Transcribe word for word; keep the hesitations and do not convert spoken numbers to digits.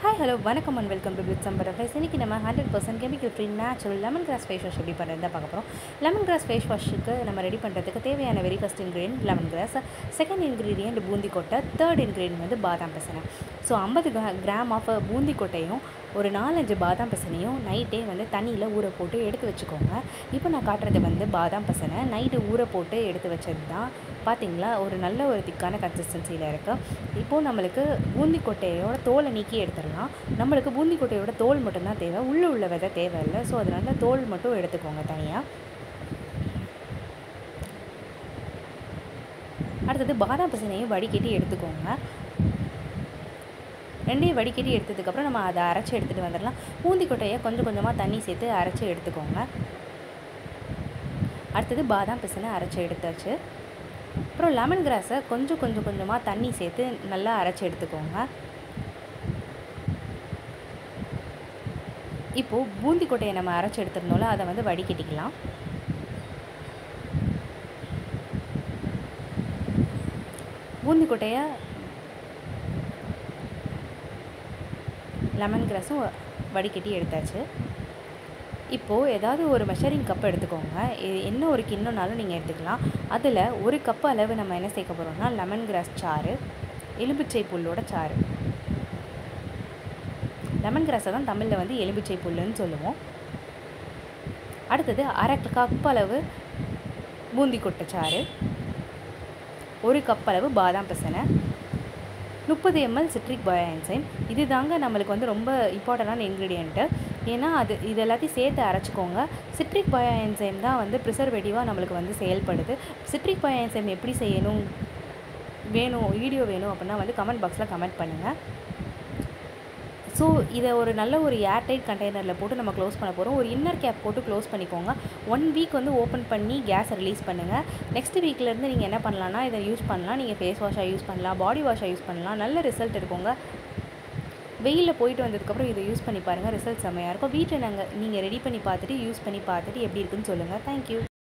Hi hello வணக்கம் and welcome to Blitz Sambar Fries. இன்றைக்கி நம்ம hundred percent chemical free natural lemon grass face wash எப்படி பண்ணுறது தான் பார்க்க போகிறோம். லெமன் கிராஸ் ஃபேஸ் வாஷுக்கு நம்ம ரெடி பண்ணுறதுக்கு தேவையான very first ingredient lemon grass, second ingredient பூந்தி கொட்டை, தேர்ட் இன்க்ரீடியன்ட் வந்து பாதாம் பிசனை. ஸோ ஐம்பது கிராம் ஆஃப் பூந்தி கொட்டையும் ஒரு நாலஞ்சு பாதாம் பிசனையும் நைட்டே வந்து தண்ணியில் ஊற போட்டு எடுத்து வச்சுக்கோங்க. இப்போ நான் காட்டுறது வந்து பாதாம் பிசனை நைட்டு ஊற போட்டு எடுத்து வச்சது தான். பார்த்திங்களா, ஒரு நல்ல ஒரு திக்கான கன்சிஸ்டன்சியில் இருக்குது. இப்போது நம்மளுக்கு பூந்தி கொட்டையோட தோலை நீக்கி எடுத்துடலாம். நம்மளுக்கு பூந்தி கொட்டையோட தோல் மட்டும்தான் தேவை, உள்ளே உள்ள விதை தேவையில்லை. ஸோ அதனால தோல் மட்டும் எடுத்துக்கோங்க தனியாக. அடுத்தது பாதாம் பிசனையும் வடிகட்டி எடுத்துக்கோங்க. ரெண்டையும் வடிகட்டி எடுத்ததுக்கப்புறம் நம்ம அதை அரைச்சி எடுத்துகிட்டு வந்துடலாம். பூந்தி கொட்டையை கொஞ்சம் கொஞ்சமாக தண்ணி சேர்த்து அரைச்சி எடுத்துக்கோங்க. அடுத்தது பாதாம் பிசனை அரைச்சி எடுத்தாச்சு. அப்புறம் லெமன் கிராஸை கொஞ்சம் கொஞ்சம் கொஞ்சமாக தண்ணி சேர்த்து நல்லா அரைச்சி எடுத்துக்கோங்க. இப்போது பூந்தி கொட்டையை நம்ம அரைச்சி எடுத்துருந்தோம்ல, அதை வந்து வடிகட்டிக்கலாம். பூந்தி கொட்டையை லெமன் கிராஸும் வடிகட்டி எடுத்தாச்சு. இப்போது ஏதாவது ஒரு மெஷரிங் கப் எடுத்துக்கோங்க. என்ன ஒரு கிண்ணம்னாலும் நீங்கள் எடுத்துக்கலாம். அதில் ஒரு கப் அளவு நம்ம என்ன சேர்க்க போகிறோம்னா லெமன் கிராஸ் சாறு, எலும்பிச்சை புல்லோட சாறு. லெமன் கிராஸை தான் தமிழில் வந்து எலும்பிச்சை புல்லுன்னு சொல்லுவோம். அடுத்தது அரை கப் அளவு பூந்தி கொட்டை சாறு, ஒரு கப் அளவு பாதாம் பிசனை, முப்பது எம்எல் சிட்ரிக் பயோ என்சைம். இது தாங்க நம்மளுக்கு வந்து ரொம்ப இம்பார்ட்டண்டான இன்க்ரீடியண்ட்டு. ஏன்னா அது இது எல்லாத்தையும் சேர்த்து அரைச்சிக்கோங்க. சிட்ரிக் பயோ என்சைம் தான் வந்து ப்ரிசர்வேட்டிவாக நம்மளுக்கு வந்து செயல்படுது. சிட்ரிக் பயோ என்சைம் எப்படி செய்யணும் வேணும் வீடியோ வேணும் அப்படின்னா வந்து கமெண்ட் பாக்ஸில் கமெண்ட் பண்ணுங்கள். ஸோ இதை ஒரு நல்ல ஒரு ஏர்டைட் கண்டெய்னரில் போட்டு நம்ம க்ளோஸ் பண்ண போகிறோம். ஒரு இன்னர் கேப் போட்டு க்ளோஸ் பண்ணிக்கோங்க. ஒன் வீக் வந்து ஓப்பன் பண்ணி கேஸை ரிலீஸ் பண்ணுங்கள். நெக்ஸ்ட் வீக்லேருந்து நீங்கள் என்ன பண்ணலான்னா இதை யூஸ் பண்ணலாம். நீங்கள் ஃபேஸ் வாஷாக யூஸ் பண்ணலாம், பாடி வாஷாக யூஸ் பண்ணலாம். நல்ல ரிசல்ட் இருக்குங்க. வெயிலில் போயிட்டு வந்ததுக்கப்புறம் இதை யூஸ் பண்ணி பாருங்கள். ரிசல்ட் செம்மையாக இருக்கும். வீட்டில் நாங்கள் நீங்கள் ரெடி பண்ணி பார்த்துட்டு யூஸ் பண்ணி பார்த்துட்டு எப்படி இருக்குன்னு சொல்லுங்கள். தேங்க்யூ.